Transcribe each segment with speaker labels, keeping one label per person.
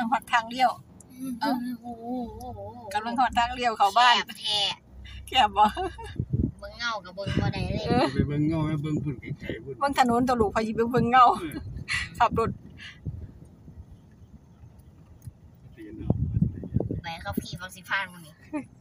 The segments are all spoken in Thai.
Speaker 1: หอดทางเลี้ยวกำลังหอดทางเลี้ยวเข้าบ้านแคบบ่
Speaker 2: เบิ่งเงากับเบิ่งบ่ได้เลย
Speaker 3: ไปเบิ่งเงาเบิ่งพุ่นไกลๆพุ่น
Speaker 1: เบิ่งถนนตัวลูกพาสิไปเบิ่งเงาขับรถ
Speaker 2: ไปเขาขี่ฟังสิพานมื้อนี้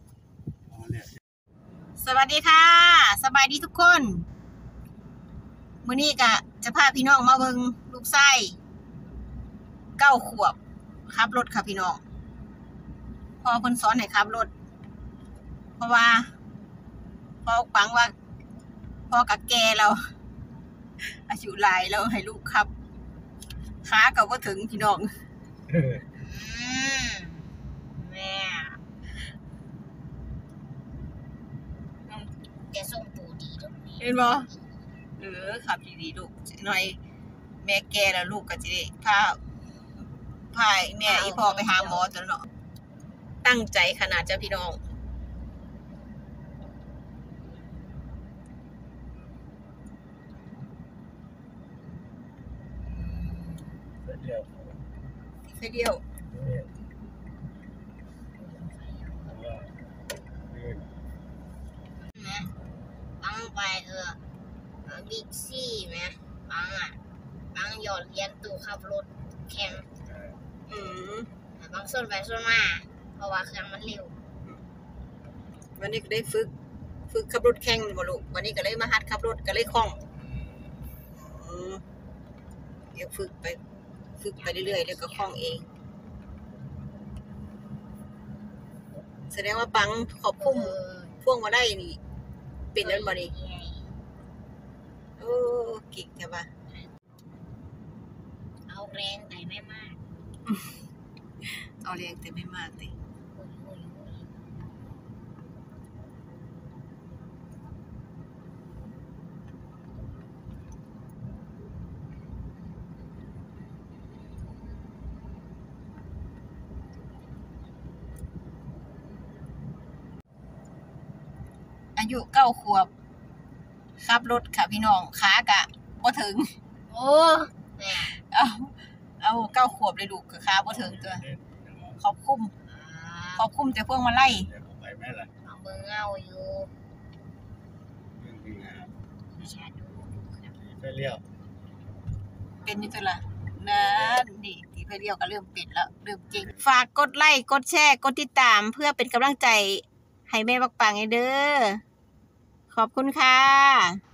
Speaker 1: สวัสดีค่ะสบายดีทุกคนมื้อนี้ก็จะพาพี่น้องมาเบิ่งลูกชาย9 ขวบขับรถค่ะพี่น้องพ่อเพิ่นสอนให้ขับรถเพราะว่าพ่อฟังว่าพ่อกับแกเราอายุหลายแล้วให้ลูกขับขาก็บ่ถึงพี่น้อง
Speaker 2: แม่แกส่งปูดีตรงนี้
Speaker 1: เห็นบ่ขับดีๆลูกหน่อยแม่แกแล้วลูกก็สิได้พาแม่อีพ่อไปหาหมอตัวเนาะตั้งใจขนาดจ้ะพี่น้องไฟเดียว
Speaker 2: นะปังไปบิ๊กซี่ไหมปังหยอดเหรียญตู้ขับรถแข่งปังส่วนไปส่วนมาเพราะว่าเครื่องมันเร็ว
Speaker 1: วันนี้ก็ได้ฝึกขับรถแข่งบ่ลูกวันนี้ก็เลยมาหัดขับรถก็เลยคล่องเดี๋ยวฝึกไปเรื่อยๆแล้วก็คล่องเองแสดงว่าปังขอบคุ้มพ่วงมาได้นี่เป็นนั่นบ่นี่โอ้กิ๊กใช่ปะ
Speaker 2: เอาแรงแต่ไม่มาก
Speaker 1: เอาแรงแต่ไม่มากเลยอายุ9 ขวบขับรถค่ะพี่น้องขากะบ่ถึง
Speaker 2: โอ้
Speaker 1: เอา9 ขวบเลยลูกขาบ่ถึงตัวขอบคุ้มแต่พวกมาไล่
Speaker 3: ไปแม่ล่ะ
Speaker 2: เอาเบิ่งเงาอยู่
Speaker 3: ไปเลี้ยว
Speaker 1: เป็นอยู่ตัวละนะนี่ที่ไปเลี้ยวก็เริ่มเป็นแล้วเริ่มเก่งฝากกดไลค์กดแชร์กดติดตามเพื่อเป็นกำลังใจให้แม่บักปังเด้อขอบคุณค่ะ